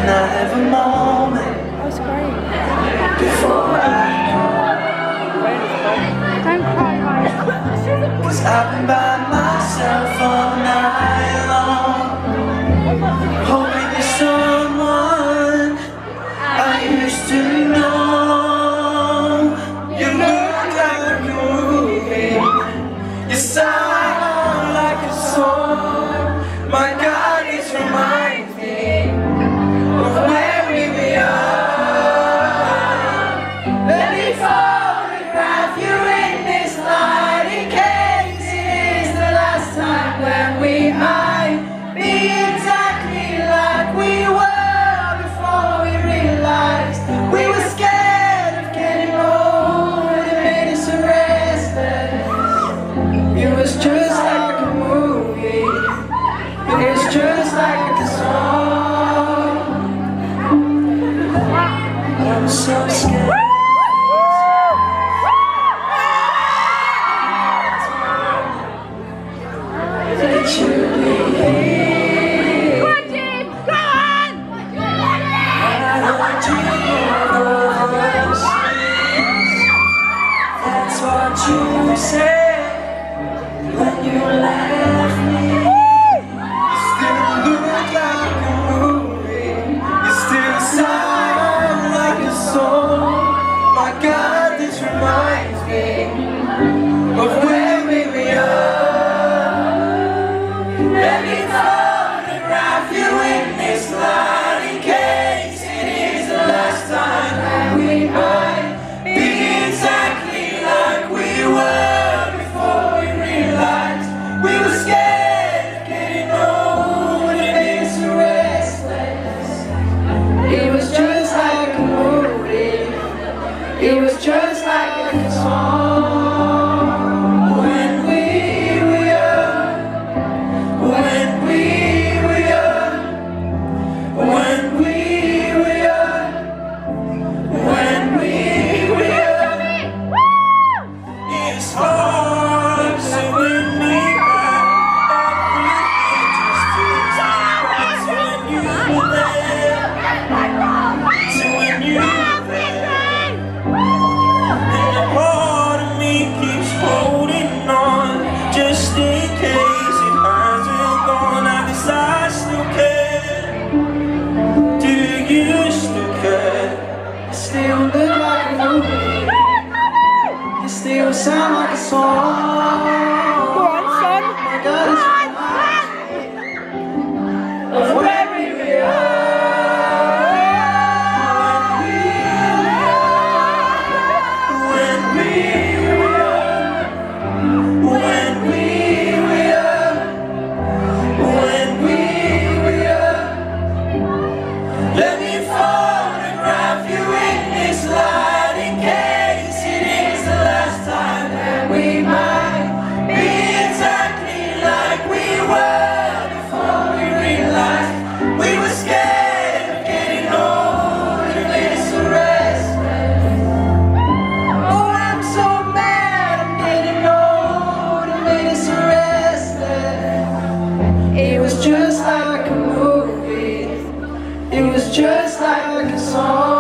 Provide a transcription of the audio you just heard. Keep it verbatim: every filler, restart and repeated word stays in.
I have a moment That's great. before I Don't cry, right? Cause I've been by myself all night long, hoping there's someone I used to know. You look like a movie, you sound like a song. My God, it reminds me of where we are. Let me photograph you in this light, in case it is the last time when we might be exactly like we were before we realized we were scared of getting old. It made us restless. It was just like a movie. It was just like a song. I'm so scared. That you'll be here. Go on, Jim! Go on! I don't do this. That's what you said when you left me. You still look like a movie. You still sound like a song. My God, this reminds me of where we are. Let me photograph you in this light, in case it is the last time that we might be exactly like we were before we realized we were scared of getting old. It made us restless. It was just like a movie. It was just like a song. When we were young, when we were young, when we were young, when we were young. It's hard to win me back. Everything just feels right when you were there. So when you were there, and a part of me keeps holding on, just in case it hasn't gone. I guess I still care. Do you still care? You still look like a movie. You still sound like a song. Go on, son! My God, it's of where we are. When we were young, when we were young, when we were young. Let me photograph you in this light, in case it is the last time that we might be exactly like we were before we realized we were scared of getting old. It made us restless. Oh, I'm so mad I'm getting old. It made us restless. It was just like a movie. It was just like a song.